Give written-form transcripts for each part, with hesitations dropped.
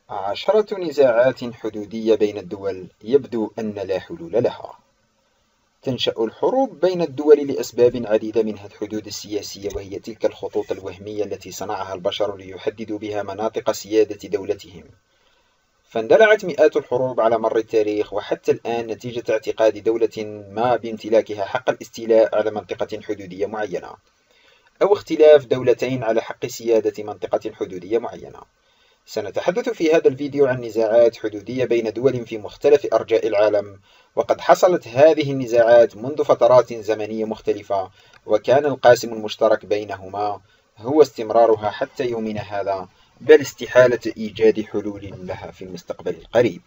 10 نزاعات حدودية بين الدول يبدو أن لا حلول لها. تنشأ الحروب بين الدول لأسباب عديدة، منها الحدود السياسية، وهي تلك الخطوط الوهمية التي صنعها البشر ليحددوا بها مناطق سيادة دولتهم. فاندلعت مئات الحروب على مر التاريخ، وحتى الآن نتيجة اعتقاد دولة ما بامتلاكها حق الاستيلاء على منطقة حدودية معينة، أو اختلاف دولتين على حق سيادة منطقة حدودية معينة. سنتحدث في هذا الفيديو عن نزاعات حدودية بين دول في مختلف أرجاء العالم، وقد حصلت هذه النزاعات منذ فترات زمنية مختلفة، وكان القاسم المشترك بينهما هو استمرارها حتى يومنا هذا، بل استحالة إيجاد حلول لها في المستقبل القريب.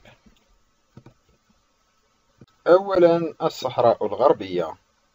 أولا، الصحراء الغربية.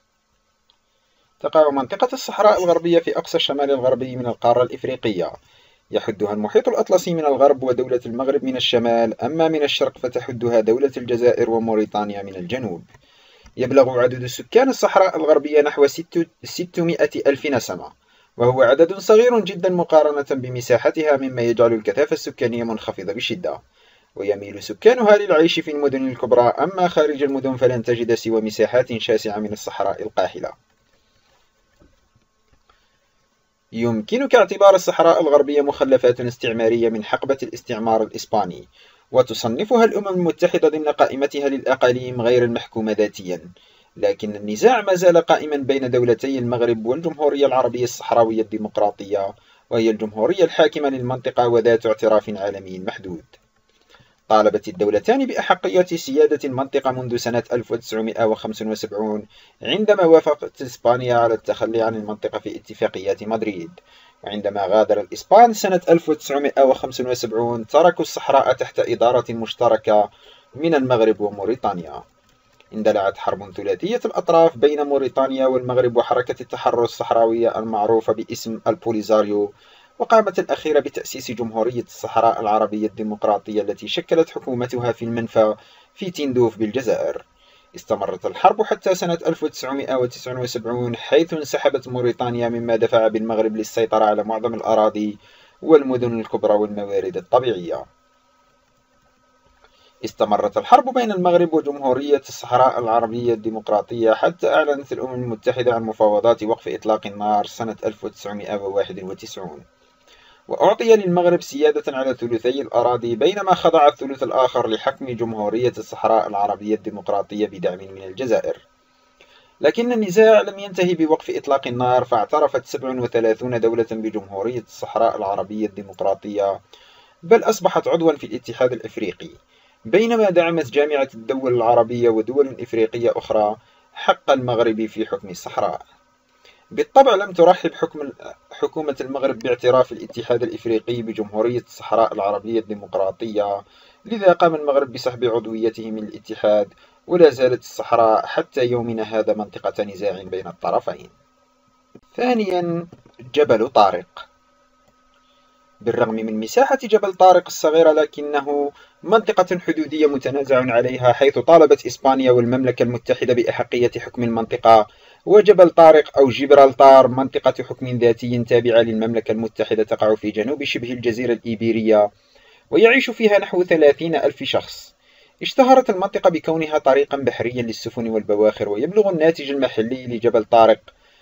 تقع منطقة الصحراء الغربية في أقصى الشمال الغربي من القارة الإفريقية، يحدها المحيط الأطلسي من الغرب ودولة المغرب من الشمال، أما من الشرق فتحدها دولة الجزائر وموريتانيا من الجنوب. يبلغ عدد سكان الصحراء الغربية نحو 600 ألف نسمة، وهو عدد صغير جدا مقارنة بمساحتها، مما يجعل الكثافة السكانية منخفضة بشدة، ويميل سكانها للعيش في المدن الكبرى، أما خارج المدن فلن تجد سوى مساحات شاسعة من الصحراء القاحلة. يمكنك اعتبار الصحراء الغربية مخلفات استعمارية من حقبة الاستعمار الإسباني، وتصنفها الأمم المتحدة ضمن قائمتها للأقاليم غير المحكومة ذاتيا. لكن النزاع ما زال قائما بين دولتي المغرب والجمهورية العربية الصحراوية الديمقراطية، وهي الجمهورية الحاكمة للمنطقة وذات اعتراف عالمي محدود. طالبت الدولتان بأحقية سيادة المنطقة منذ سنة 1975، عندما وافقت إسبانيا على التخلي عن المنطقة في اتفاقيات مدريد. وعندما غادر الإسبان سنة 1975 تركوا الصحراء تحت إدارة مشتركة من المغرب وموريتانيا. اندلعت حرب ثلاثية الأطراف بين موريتانيا والمغرب وحركة التحرر الصحراوية المعروفة باسم البوليزاريو، وقامت الأخيرة بتأسيس جمهورية الصحراء العربية الديمقراطية التي شكلت حكومتها في المنفى في تندوف بالجزائر. استمرت الحرب حتى سنة 1979، حيث انسحبت موريتانيا، مما دفع بالمغرب للسيطرة على معظم الأراضي والمدن الكبرى والموارد الطبيعية. استمرت الحرب بين المغرب وجمهورية الصحراء العربية الديمقراطية حتى أعلنت الأمم المتحدة عن مفاوضات وقف إطلاق النار سنة 1991، وأعطي للمغرب سيادة على ثلثي الأراضي، بينما خضع الثلث الآخر لحكم جمهورية الصحراء العربية الديمقراطية بدعم من الجزائر. لكن النزاع لم ينتهي بوقف إطلاق النار، فاعترفت 37 دولة بجمهورية الصحراء العربية الديمقراطية، بل أصبحت عضوا في الاتحاد الأفريقي، بينما دعمت جامعة الدول العربية ودول إفريقية أخرى حق المغرب في حكم الصحراء. بالطبع لم ترحب حكومة المغرب باعتراف الاتحاد الإفريقي بجمهورية الصحراء العربية الديمقراطية، لذا قام المغرب بسحب عضويته من الاتحاد، ولا زالت الصحراء حتى يومنا هذا منطقة نزاع بين الطرفين. ثانيا، جبل طارق. بالرغم من مساحة جبل طارق الصغيرة، لكنه منطقة حدودية متنازع عليها، حيث طالبت إسبانيا والمملكة المتحدة بأحقية حكم المنطقة. وجبل طارق أو جبرالتار منطقة حكم ذاتي تابعة للمملكة المتحدة، تقع في جنوب شبه الجزيرة الإيبيرية، ويعيش فيها نحو 30 ألف شخص. اشتهرت المنطقة بكونها طريقا بحريا للسفن والبواخر، ويبلغ الناتج المحلي لجبل طارق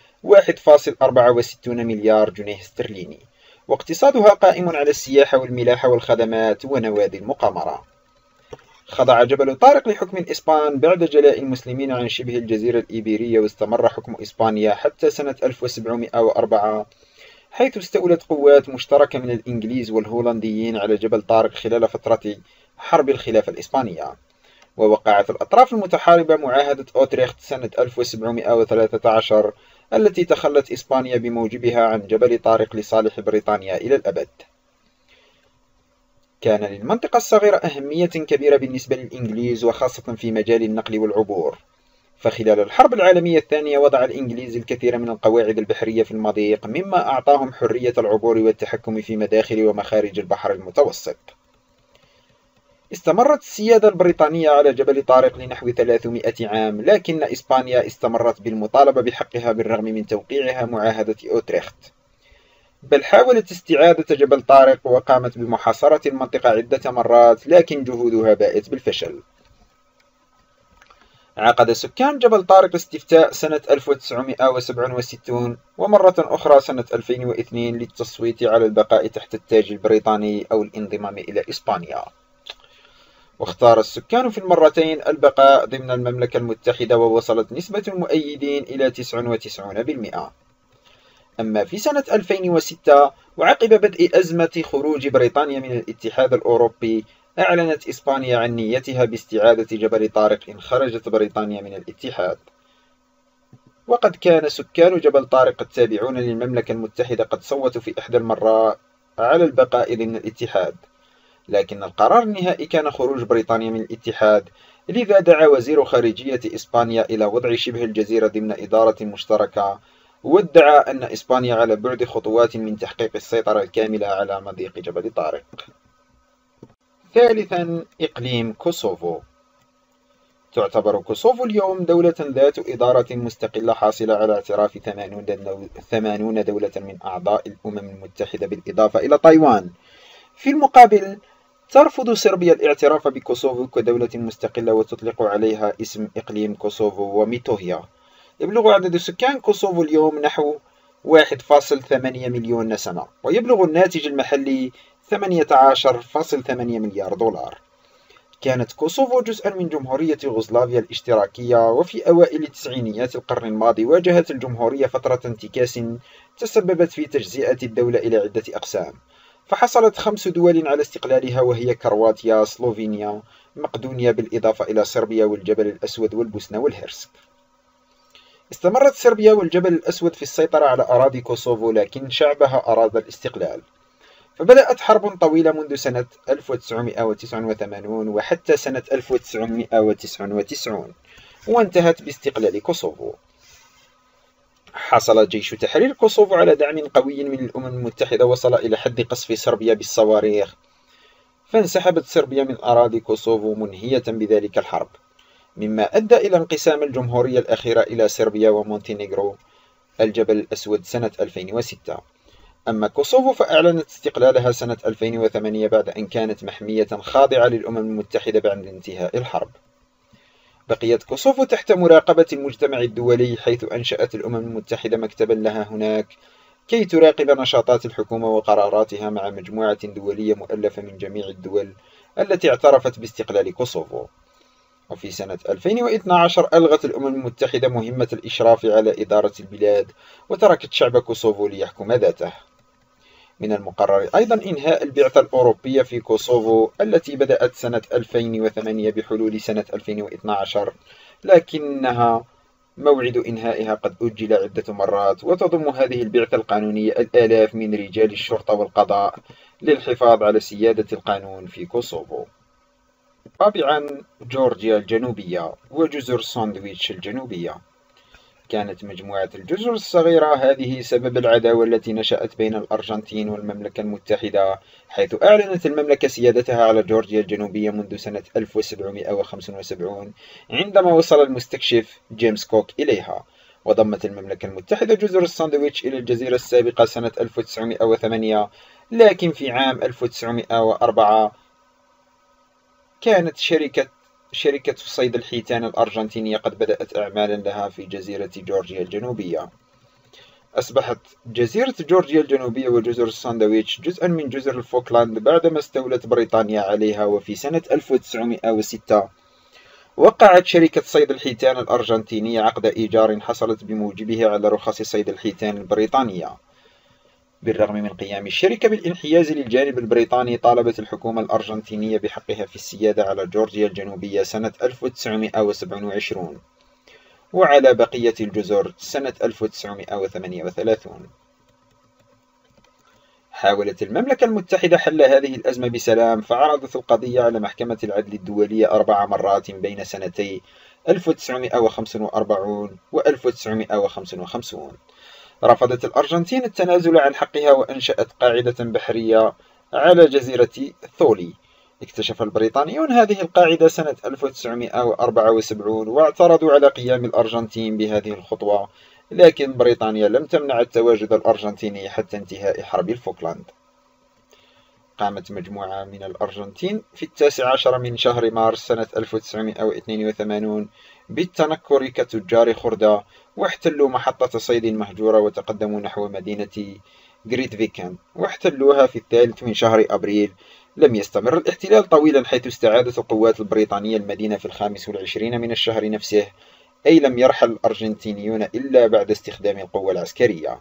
1.64 مليار جنيه استرليني، واقتصادها قائم على السياحة والملاحة والخدمات ونوادي المقامرة. خضع جبل طارق لحكم الإسبان بعد جلاء المسلمين عن شبه الجزيرة الإيبيرية، واستمر حكم إسبانيا حتى سنة 1704، حيث استولت قوات مشتركة من الإنجليز والهولنديين على جبل طارق خلال فترة حرب الخلافة الإسبانية. ووقعت الأطراف المتحاربة معاهدة أوتريخت سنة 1713، التي تخلت إسبانيا بموجبها عن جبل طارق لصالح بريطانيا إلى الأبد. كان للمنطقة الصغيرة أهمية كبيرة بالنسبة للإنجليز، وخاصة في مجال النقل والعبور، فخلال الحرب العالمية الثانية وضع الإنجليز الكثير من القواعد البحرية في المضيق، مما أعطاهم حرية العبور والتحكم في مداخل ومخارج البحر المتوسط. استمرت السيادة البريطانية على جبل طارق لنحو 300 عام، لكن إسبانيا استمرت بالمطالبة بحقها بالرغم من توقيعها معاهدة أوتريخت. بل حاولت استعادة جبل طارق وقامت بمحاصرة المنطقة عدة مرات، لكن جهودها باءت بالفشل. عقد سكان جبل طارق استفتاء سنة 1967 ومرة أخرى سنة 2002 للتصويت على البقاء تحت التاج البريطاني أو الانضمام إلى إسبانيا، واختار السكان في المرتين البقاء ضمن المملكة المتحدة، ووصلت نسبة المؤيدين إلى 99%. أما في سنة 2006 وعقب بدء أزمة خروج بريطانيا من الاتحاد الأوروبي، أعلنت إسبانيا عن نيتها باستعادة جبل طارق إن خرجت بريطانيا من الاتحاد. وقد كان سكان جبل طارق التابعون للمملكة المتحدة قد صوتوا في إحدى المرات على البقاء ضمن الاتحاد، لكن القرار النهائي كان خروج بريطانيا من الاتحاد. لذا دعا وزير خارجية إسبانيا إلى وضع شبه الجزيرة ضمن إدارة مشتركة، وادعى أن إسبانيا على بعد خطوات من تحقيق السيطرة الكاملة على مضيق جبل طارق. ثالثا، إقليم كوسوفو. تعتبر كوسوفو اليوم دولة ذات إدارة مستقلة حاصلة على اعتراف 80 دولة من أعضاء الأمم المتحدة بالإضافة إلى تايوان. في المقابل، ترفض صربيا الاعتراف بكوسوفو كدولة مستقلة وتطلق عليها اسم إقليم كوسوفو وميتوهيا. يبلغ عدد سكان كوسوفو اليوم نحو 1.8 مليون نسمة، ويبلغ الناتج المحلي 18.8 مليار دولار. كانت كوسوفو جزءا من جمهورية يوغوسلافيا الاشتراكية، وفي أوائل تسعينيات القرن الماضي واجهت الجمهورية فترة انتكاس تسببت في تجزئة الدولة إلى عدة أقسام، فحصلت 5 دول على استقلالها، وهي كرواتيا، سلوفينيا، مقدونيا، بالإضافة إلى صربيا والجبل الأسود والبوسنة والهرسك. استمرت صربيا والجبل الأسود في السيطرة على أراضي كوسوفو، لكن شعبها أراد الاستقلال، فبدأت حرب طويلة منذ سنة 1989 وحتى سنة 1999، وانتهت باستقلال كوسوفو. حصل جيش تحرير كوسوفو على دعم قوي من الأمم المتحدة وصل إلى حد قصف صربيا بالصواريخ، فانسحبت صربيا من أراضي كوسوفو منهية بذلك الحرب، مما أدى إلى انقسام الجمهورية الأخيرة إلى صربيا ومونتينيغرو الجبل الأسود سنة 2006. أما كوسوفو فأعلنت استقلالها سنة 2008 بعد أن كانت محمية خاضعة للأمم المتحدة بعد انتهاء الحرب. بقيت كوسوفو تحت مراقبة المجتمع الدولي، حيث أنشأت الأمم المتحدة مكتبا لها هناك كي تراقب نشاطات الحكومة وقراراتها مع مجموعة دولية مؤلفة من جميع الدول التي اعترفت باستقلال كوسوفو. وفي سنة 2012 ألغت الأمم المتحدة مهمة الإشراف على إدارة البلاد، وتركت شعب كوسوفو ليحكم ذاته. من المقرر أيضا إنهاء البعثة الأوروبية في كوسوفو التي بدأت سنة 2008 بحلول سنة 2012، لكنها موعد إنهائها قد أجل عدة مرات، وتضم هذه البعثة القانونية الآلاف من رجال الشرطة والقضاء للحفاظ على سيادة القانون في كوسوفو. رابعا، جورجيا الجنوبية وجزر ساندويتش الجنوبية. كانت مجموعة الجزر الصغيرة هذه سبب العداوة التي نشأت بين الأرجنتين والمملكة المتحدة، حيث أعلنت المملكة سيادتها على جورجيا الجنوبية منذ سنة 1775 عندما وصل المستكشف جيمس كوك إليها. وضمت المملكة المتحدة جزر الساندويتش إلى الجزيرة السابقة سنة 1908، لكن في عام 1904 كانت شركة صيد الحيتان الأرجنتينية قد بدأت أعمالا لها في جزيرة جورجيا الجنوبية. أصبحت جزيرة جورجيا الجنوبية وجزر الساندويتش جزءا من جزر الفوكلاند بعدما استولت بريطانيا عليها. وفي سنة 1906 وقعت شركة صيد الحيتان الأرجنتينية عقد إيجار حصلت بموجبه على رخص صيد الحيتان البريطانية. بالرغم من قيام الشركة بالانحياز للجانب البريطاني، طالبت الحكومة الأرجنتينية بحقها في السيادة على جورجيا الجنوبية سنة 1927 وعلى بقية الجزر سنة 1938. حاولت المملكة المتحدة حل هذه الأزمة بسلام، فعرضت القضية على محكمة العدل الدولية 4 مرات بين سنتي 1945 و 1955. رفضت الأرجنتين التنازل عن حقها وأنشأت قاعدة بحرية على جزيرة ثولي. اكتشف البريطانيون هذه القاعدة سنة 1974 واعترضوا على قيام الأرجنتين بهذه الخطوة، لكن بريطانيا لم تمنع التواجد الأرجنتيني حتى انتهاء حرب الفوكلاند. قامت مجموعة من الأرجنتين في 19 من شهر مارس سنة 1982 بالتنكر كتجار خردة، واحتلوا محطة صيد مهجورة وتقدموا نحو مدينة غريتفيكن واحتلوها في 3 من شهر أبريل. لم يستمر الاحتلال طويلا، حيث استعادت القوات البريطانية المدينة في 25 من الشهر نفسه، أي لم يرحل الأرجنتينيون إلا بعد استخدام القوة العسكرية.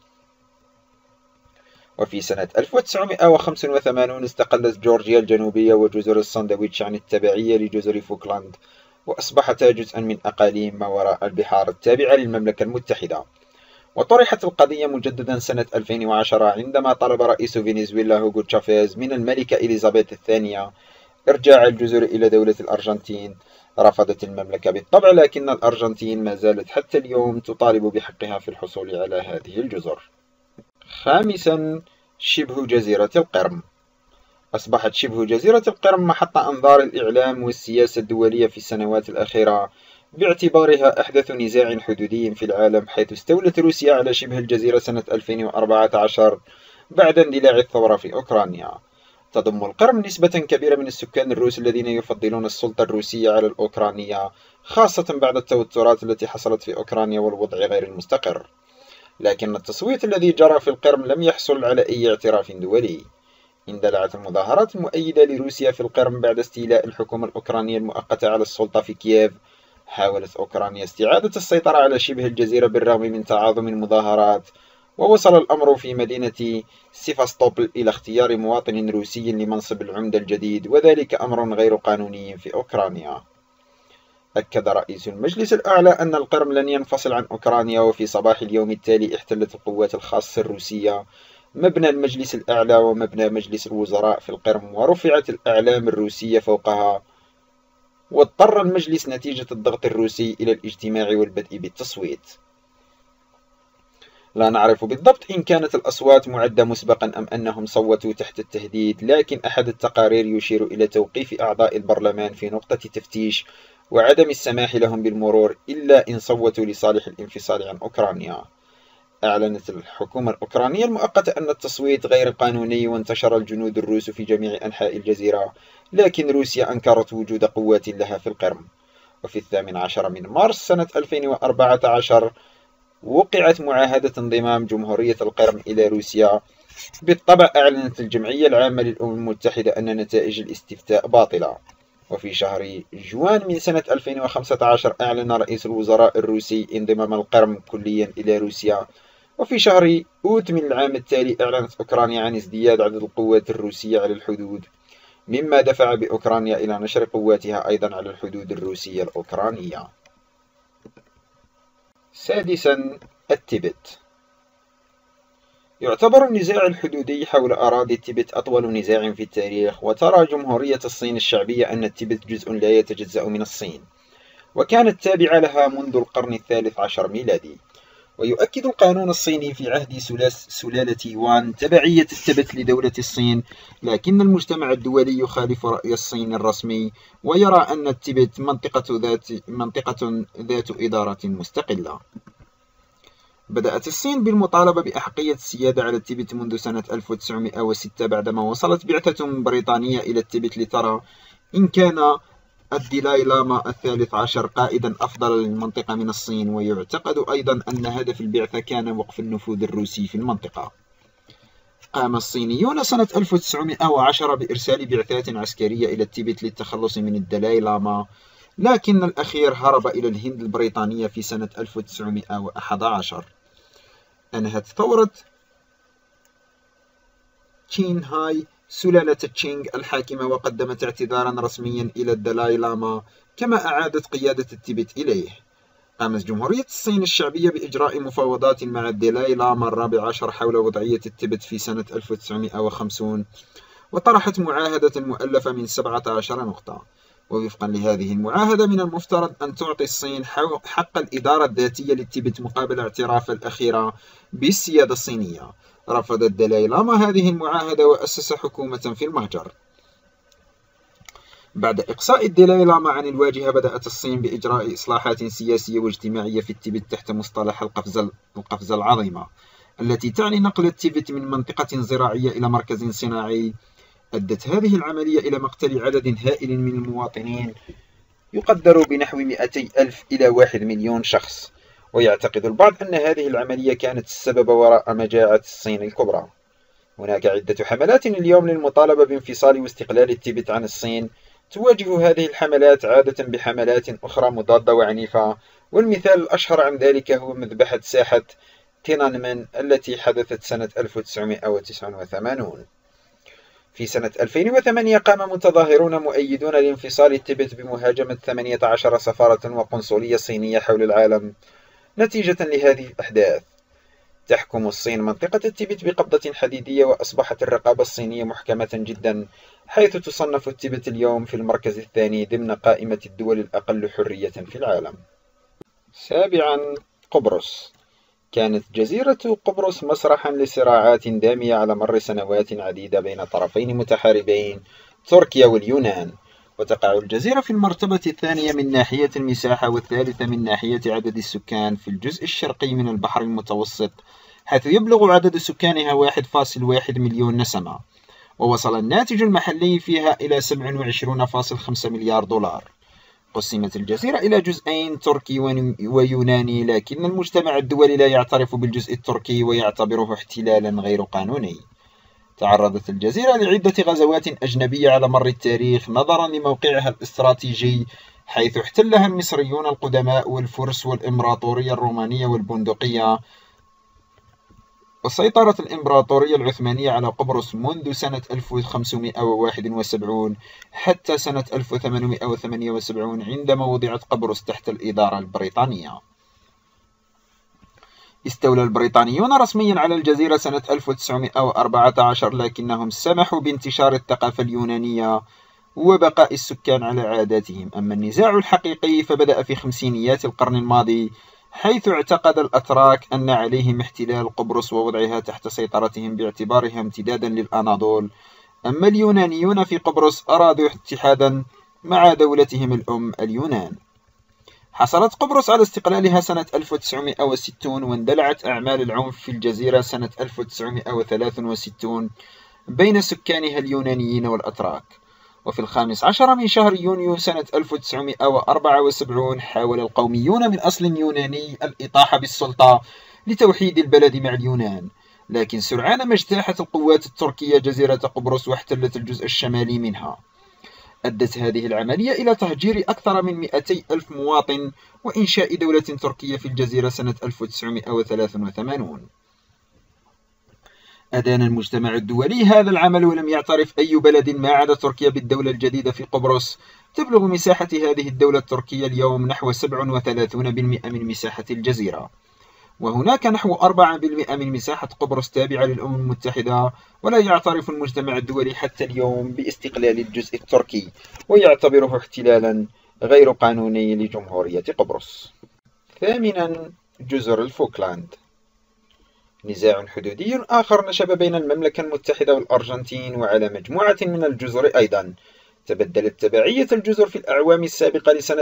وفي سنة 1985 استقلت جورجيا الجنوبية وجزر الساندويتش عن التبعية لجزر فوكلاند، وأصبحتا جزءا من أقاليم ما وراء البحار التابعة للمملكة المتحدة. وطرحت القضية مجددا سنة 2010 عندما طلب رئيس فنزويلا هوغو تشافيز من الملكة إليزابيث الثانية إرجاع الجزر إلى دولة الأرجنتين. رفضت المملكة بالطبع، لكن الأرجنتين ما زالت حتى اليوم تطالب بحقها في الحصول على هذه الجزر. خامسا، شبه جزيرة القرم. أصبحت شبه جزيرة القرم محط أنظار الإعلام والسياسة الدولية في السنوات الأخيرة، باعتبارها أحدث نزاع حدودي في العالم، حيث استولت روسيا على شبه الجزيرة سنة 2014 بعد اندلاع الثورة في أوكرانيا. تضم القرم نسبة كبيرة من السكان الروس الذين يفضلون السلطة الروسية على الأوكرانية، خاصة بعد التوترات التي حصلت في أوكرانيا والوضع غير المستقر. لكن التصويت الذي جرى في القرم لم يحصل على أي اعتراف دولي. اندلعت المظاهرات المؤيدة لروسيا في القرم بعد استيلاء الحكومة الأوكرانية المؤقتة على السلطة في كييف. حاولت أوكرانيا استعادة السيطرة على شبه الجزيرة بالرغم من تعاظم المظاهرات، ووصل الأمر في مدينة سيفاستوبل إلى اختيار مواطن روسي لمنصب العمدة الجديد، وذلك أمر غير قانوني في أوكرانيا. أكد رئيس المجلس الأعلى أن القرم لن ينفصل عن أوكرانيا، وفي صباح اليوم التالي احتلت القوات الخاصة الروسية مبنى المجلس الأعلى ومبنى مجلس الوزراء في القرم، ورفعت الأعلام الروسية فوقها. واضطر المجلس نتيجة الضغط الروسي إلى الاجتماع والبدء بالتصويت. لا نعرف بالضبط إن كانت الأصوات معدة مسبقا أم أنهم صوتوا تحت التهديد، لكن أحد التقارير يشير إلى توقيف أعضاء البرلمان في نقطة تفتيش وعدم السماح لهم بالمرور إلا إن صوتوا لصالح الانفصال عن أوكرانيا. أعلنت الحكومة الأوكرانية المؤقتة أن التصويت غير قانوني، وانتشر الجنود الروس في جميع أنحاء الجزيرة، لكن روسيا أنكرت وجود قوات لها في القرم. وفي 18 من مارس سنة 2014 وقعت معاهدة انضمام جمهورية القرم إلى روسيا. بالطبع أعلنت الجمعية العامة للأمم المتحدة أن نتائج الاستفتاء باطلة. وفي شهر جوان من سنة 2015 أعلن رئيس الوزراء الروسي انضمام القرم كليا إلى روسيا. وفي شهر أوت من العام التالي أعلنت أوكرانيا عن ازدياد عدد القوات الروسية على الحدود، مما دفع بأوكرانيا إلى نشر قواتها أيضا على الحدود الروسية الأوكرانية. سادسا، التبت. يعتبر النزاع الحدودي حول أراضي التبت أطول نزاع في التاريخ، وترى جمهورية الصين الشعبية أن التبت جزء لا يتجزأ من الصين، وكانت تابعة لها منذ القرن الثالث عشر ميلادي. ويؤكد القانون الصيني في عهد سلالة يوان تبعية التبت لدولة الصين، لكن المجتمع الدولي يخالف رأي الصين الرسمي، ويرى أن التبت منطقة ذات إدارة مستقلة. بدأت الصين بالمطالبة بأحقية السيادة على التبت منذ سنة 1906 بعدما وصلت بعثة بريطانية إلى التبت لترى إن كان الدلاي لاما الثالث عشر قائدا أفضل للمنطقة من الصين، ويعتقد أيضا أن هدف البعثة كان وقف النفوذ الروسي في المنطقة. قام الصينيون سنة 1910 بإرسال بعثات عسكرية إلى التبت للتخلص من الدلاي لاما، لكن الأخير هرب إلى الهند البريطانية في سنة 1911. أنهت ثورة تشين هاي سلالة تشينغ الحاكمة، وقدمت اعتذارا رسميا إلى الدلاي لاما، كما أعادت قيادة التبت إليه. قامت جمهورية الصين الشعبية بإجراء مفاوضات مع الدلاي لاما الرابع عشر حول وضعية التبت في سنة 1950، وطرحت معاهدة مؤلفة من 17 نقطة. ووفقا لهذه المعاهدة من المفترض أن تعطي الصين حق الإدارة الذاتية للتبت مقابل اعتراف الأخيرة بالسيادة الصينية. رفض الدلاي لاما هذه المعاهدة وأسس حكومة في المهجر. بعد إقصاء الدلاي لاما عن الواجهة، بدأت الصين بإجراء إصلاحات سياسية واجتماعية في التبت تحت مصطلح القفزة العظيمة، التي تعني نقل التبت من منطقة زراعية إلى مركز صناعي. أدت هذه العملية إلى مقتل عدد هائل من المواطنين يقدر بنحو 200 ألف إلى 1 مليون شخص، ويعتقد البعض أن هذه العملية كانت السبب وراء مجاعة الصين الكبرى. هناك عدة حملات اليوم للمطالبة بانفصال واستقلال التبت عن الصين. تواجه هذه الحملات عادة بحملات أخرى مضادة وعنيفة، والمثال الأشهر عن ذلك هو مذبحة ساحة تينانمن التي حدثت سنة 1989. في سنة 2008 قام متظاهرون مؤيدون لانفصال التبت بمهاجمة 18 سفارة وقنصلية صينية حول العالم. نتيجة لهذه الأحداث، تحكم الصين منطقة التبت بقبضة حديدية، وأصبحت الرقابة الصينية محكمة جدا، حيث تصنف التبت اليوم في المركز الثاني ضمن قائمة الدول الأقل حرية في العالم. سابعا، قبرص. كانت جزيرة قبرص مسرحا لصراعات دامية على مر سنوات عديدة بين طرفين متحاربين، تركيا واليونان. وتقع الجزيرة في المرتبة الثانية من ناحية المساحة، والثالثة من ناحية عدد السكان في الجزء الشرقي من البحر المتوسط، حيث يبلغ عدد سكانها 1.1 مليون نسمة. ووصل الناتج المحلي فيها إلى 27.5 مليار دولار. قسمت الجزيرة إلى جزئين، تركي ويوناني، لكن المجتمع الدولي لا يعترف بالجزء التركي ويعتبره احتلالا غير قانوني. تعرضت الجزيرة لعدة غزوات أجنبية على مر التاريخ نظرا لموقعها الاستراتيجي، حيث احتلها المصريون القدماء والفرس والإمبراطورية الرومانية والبندقية. وسيطرت الإمبراطورية العثمانية على قبرص منذ سنة 1571 حتى سنة 1878 عندما وضعت قبرص تحت الإدارة البريطانية. استولى البريطانيون رسميا على الجزيرة سنة 1914، لكنهم سمحوا بانتشار الثقافة اليونانية وبقاء السكان على عاداتهم. أما النزاع الحقيقي فبدأ في خمسينيات القرن الماضي، حيث اعتقد الأتراك أن عليهم احتلال قبرص ووضعها تحت سيطرتهم باعتبارها امتدادا للأناضول. أما اليونانيون في قبرص أرادوا اتحادا مع دولتهم الأم اليونان. حصلت قبرص على استقلالها سنة 1960، واندلعت أعمال العنف في الجزيرة سنة 1963 بين سكانها اليونانيين والأتراك. وفي 15 من شهر يونيو سنة 1974 حاول القوميون من أصل يوناني الإطاحة بالسلطة لتوحيد البلد مع اليونان، لكن سرعان ما اجتاحت القوات التركية جزيرة قبرص واحتلت الجزء الشمالي منها. أدت هذه العملية إلى تهجير أكثر من 200 ألف مواطن وإنشاء دولة تركية في الجزيرة سنة 1983. أدان المجتمع الدولي هذا العمل، ولم يعترف أي بلد ما عدا تركيا بالدولة الجديدة في قبرص. تبلغ مساحة هذه الدولة التركية اليوم نحو 37% من مساحة الجزيرة، وهناك نحو 4% من مساحة قبرص تابعة للأمم المتحدة. ولا يعترف المجتمع الدولي حتى اليوم باستقلال الجزء التركي، ويعتبره احتلالا غير قانوني لجمهورية قبرص. ثامنا، جزر الفوكلاند. نزاع حدودي آخر نشب بين المملكة المتحدة والأرجنتين، وعلى مجموعة من الجزر أيضا. تبدلت تبعية الجزر في الأعوام السابقة لسنة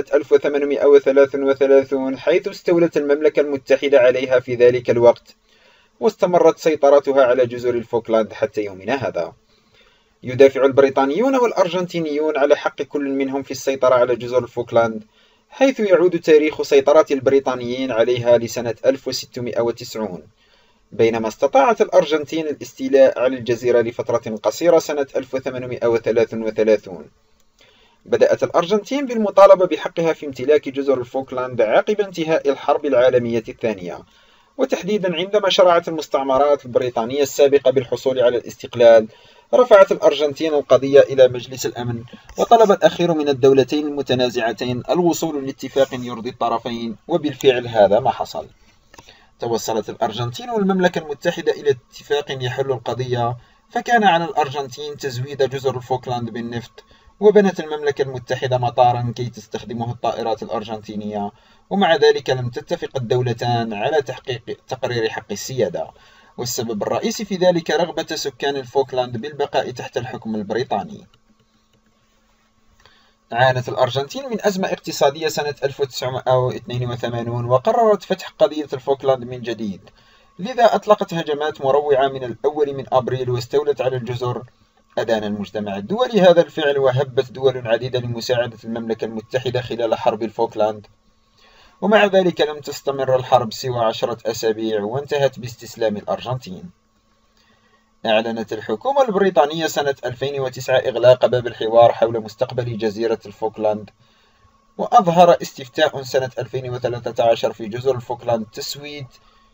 1833، حيث استولت المملكة المتحدة عليها في ذلك الوقت، واستمرت سيطرتها على جزر الفوكلاند حتى يومنا هذا. يدافع البريطانيون والأرجنتينيون على حق كل منهم في السيطرة على جزر الفوكلاند، حيث يعود تاريخ سيطرة البريطانيين عليها لسنة 1690، بينما استطاعت الأرجنتين الاستيلاء على الجزيرة لفترة قصيرة سنة 1833. بدأت الأرجنتين بالمطالبة بحقها في امتلاك جزر الفوكلاند عقب انتهاء الحرب العالمية الثانية، وتحديدا عندما شرعت المستعمرات البريطانية السابقة بالحصول على الاستقلال. رفعت الأرجنتين القضية إلى مجلس الأمن، وطلب الأخير من الدولتين المتنازعتين الوصول لاتفاق يرضي الطرفين، وبالفعل هذا ما حصل. توصلت الأرجنتين والمملكة المتحدة إلى اتفاق يحل القضية، فكان على الأرجنتين تزويد جزر الفوكلاند بالنفط، وبنت المملكة المتحدة مطارا كي تستخدمه الطائرات الأرجنتينية، ومع ذلك لم تتفق الدولتان على تقرير حق السيادة، والسبب الرئيسي في ذلك رغبة سكان الفوكلاند بالبقاء تحت الحكم البريطاني. عانت الأرجنتين من أزمة اقتصادية سنة 1982 وقررت فتح قضية الفوكلاند من جديد، لذا أطلقت هجمات مروعة من الأول من أبريل واستولت على الجزر. أدان المجتمع الدولي هذا الفعل وهبت دول عديدة لمساعدة المملكة المتحدة خلال حرب الفوكلاند، ومع ذلك لم تستمر الحرب سوى 10 أسابيع وانتهت باستسلام الأرجنتين. أعلنت الحكومة البريطانية سنة 2009 إغلاق باب الحوار حول مستقبل جزيرة الفوكلاند، وأظهر استفتاء سنة 2013 في جزر الفوكلاند تسوية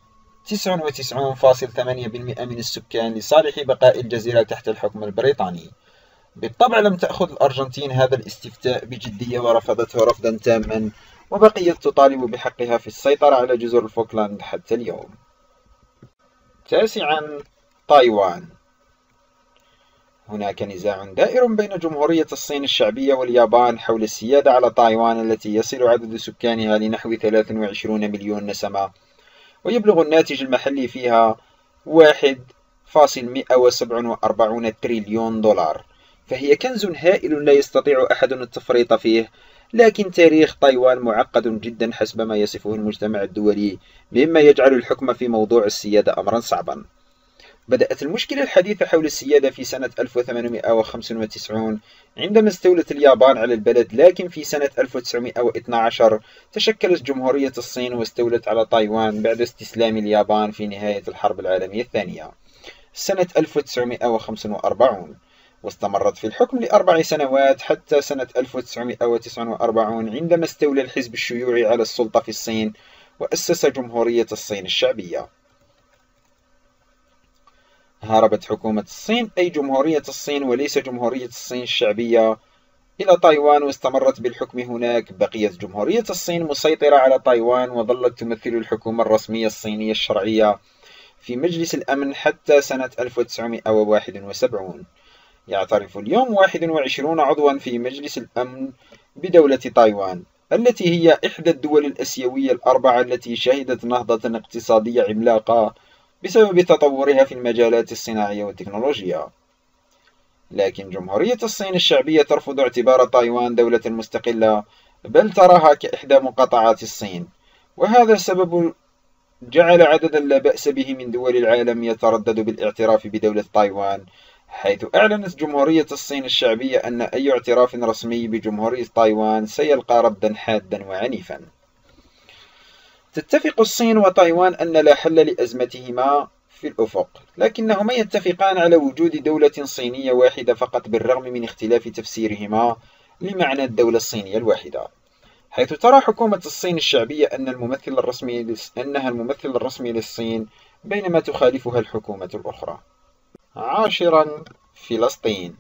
99.8% من السكان لصالح بقاء الجزيرة تحت الحكم البريطاني. بالطبع لم تأخذ الأرجنتين هذا الاستفتاء بجدية ورفضته رفضا تاما، وبقيت تطالب بحقها في السيطرة على جزر الفوكلاند حتى اليوم. تاسعا، تايوان. هناك نزاع دائر بين جمهورية الصين الشعبية واليابان حول السيادة على تايوان التي يصل عدد سكانها لنحو 23 مليون نسمة، ويبلغ الناتج المحلي فيها 1.147 تريليون دولار، فهي كنز هائل لا يستطيع أحد التفريط فيه. لكن تاريخ تايوان معقد جدا حسب ما يصفه المجتمع الدولي، مما يجعل الحكم في موضوع السيادة أمرا صعبا. بدأت المشكلة الحديثة حول السيادة في سنة 1895 عندما استولت اليابان على البلد، لكن في سنة 1912 تشكلت جمهورية الصين واستولت على تايوان بعد استسلام اليابان في نهاية الحرب العالمية الثانية سنة 1945، واستمرت في الحكم ل4 سنوات حتى سنة 1949 عندما استولى الحزب الشيوعي على السلطة في الصين وأسس جمهورية الصين الشعبية. هربت حكومة الصين أي جمهورية الصين وليس جمهورية الصين الشعبية إلى تايوان واستمرت بالحكم هناك. بقيت جمهورية الصين مسيطرة على تايوان وظلت تمثل الحكومة الرسمية الصينية الشرعية في مجلس الأمن حتى سنة 1971. يعترف اليوم 21 عضوا في مجلس الأمن بدولة تايوان، التي هي إحدى الدول الآسيوية الأربعة التي شهدت نهضة اقتصادية عملاقة بسبب تطورها في المجالات الصناعية والتكنولوجيا. لكن جمهورية الصين الشعبية ترفض اعتبار تايوان دولة مستقلة، بل تراها كإحدى مقاطعات الصين، وهذا السبب جعل عددا لا بأس به من دول العالم يتردد بالاعتراف بدولة تايوان، حيث أعلنت جمهورية الصين الشعبية أن أي اعتراف رسمي بجمهورية تايوان سيلقى ردا حادا وعنيفا. تتفق الصين وتايوان أن لا حل لأزمتهما في الأفق، لكنهما يتفقان على وجود دولة صينية واحدة فقط بالرغم من اختلاف تفسيرهما لمعنى الدولة الصينية الواحدة، حيث ترى حكومة الصين الشعبية أنها الممثل الرسمي للصين، بينما تخالفها الحكومة الأخرى. 10. فلسطين.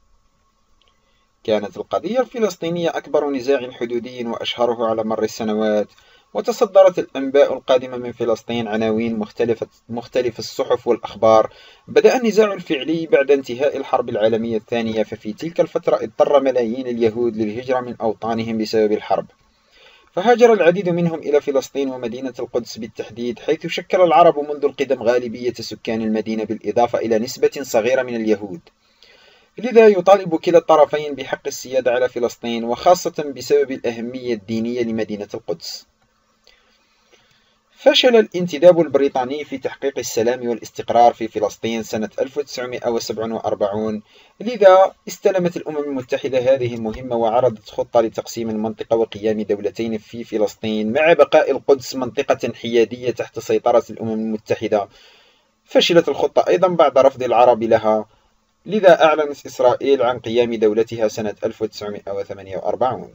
كانت القضية الفلسطينية أكبر نزاع حدودي وأشهره على مر السنوات، وتصدرت الأنباء القادمة من فلسطين عناوين مختلف الصحف والأخبار. بدأ النزاع الفعلي بعد انتهاء الحرب العالمية الثانية، ففي تلك الفترة اضطر ملايين اليهود للهجرة من أوطانهم بسبب الحرب، فهاجر العديد منهم إلى فلسطين ومدينة القدس بالتحديد، حيث شكل العرب منذ القدم غالبية سكان المدينة بالإضافة إلى نسبة صغيرة من اليهود. لذا يطالب كلا الطرفين بحق السيادة على فلسطين، وخاصة بسبب الأهمية الدينية لمدينة القدس. فشل الانتداب البريطاني في تحقيق السلام والاستقرار في فلسطين سنة 1947، لذا استلمت الأمم المتحدة هذه المهمة وعرضت خطة لتقسيم المنطقة وقيام دولتين في فلسطين مع بقاء القدس منطقة حيادية تحت سيطرة الأمم المتحدة. فشلت الخطة أيضا بعد رفض العرب لها، لذا أعلنت إسرائيل عن قيام دولتها سنة 1948.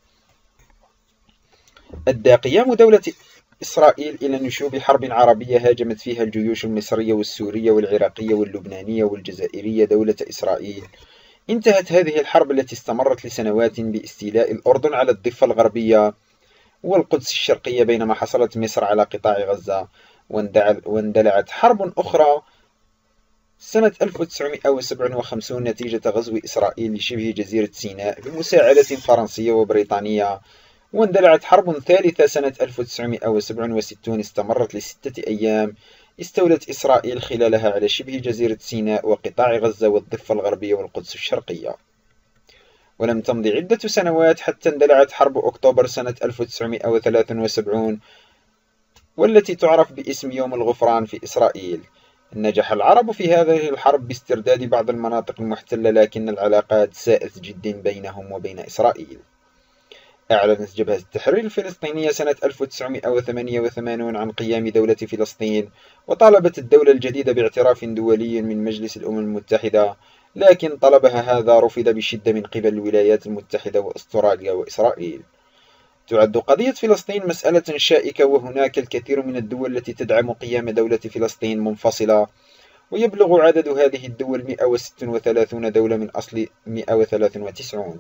أدى قيام دولة إسرائيل إلى نشوب حرب عربية هاجمت فيها الجيوش المصرية والسورية والعراقية واللبنانية والجزائرية دولة إسرائيل. انتهت هذه الحرب التي استمرت لسنوات باستيلاء الأردن على الضفة الغربية والقدس الشرقية، بينما حصلت مصر على قطاع غزة. واندلعت حرب أخرى سنة 1957 نتيجة غزو إسرائيل لشبه جزيرة سيناء بمساعدة فرنسية وبريطانية. واندلعت حرب ثالثة سنة 1967 استمرت ل6 أيام، استولت إسرائيل خلالها على شبه جزيرة سيناء وقطاع غزة والضفة الغربية والقدس الشرقية. ولم تمض عدة سنوات حتى اندلعت حرب أكتوبر سنة 1973، والتي تعرف باسم يوم الغفران في إسرائيل. نجح العرب في هذه الحرب باسترداد بعض المناطق المحتلة، لكن العلاقات ساءت جدا بينهم وبين إسرائيل. أعلنت جبهة التحرير الفلسطينية سنة 1988 عن قيام دولة فلسطين، وطالبت الدولة الجديدة باعتراف دولي من مجلس الأمم المتحدة، لكن طلبها هذا رفض بشدة من قبل الولايات المتحدة وأستراليا وإسرائيل. تعد قضية فلسطين مسألة شائكة، وهناك الكثير من الدول التي تدعم قيام دولة فلسطين منفصلة، ويبلغ عدد هذه الدول 136 دولة من أصل 193.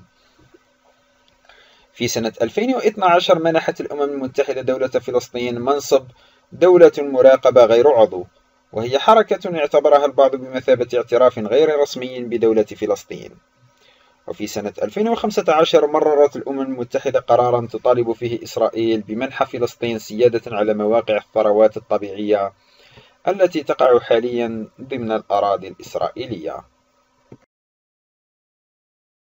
في سنة 2012 منحت الأمم المتحدة دولة فلسطين منصب دولة مراقبة غير عضو، وهي حركة اعتبرها البعض بمثابة اعتراف غير رسمي بدولة فلسطين. وفي سنة 2015 مررت الأمم المتحدة قرارا تطالب فيه إسرائيل بمنح فلسطين سيادة على مواقع الثروات الطبيعية التي تقع حاليا ضمن الأراضي الإسرائيلية.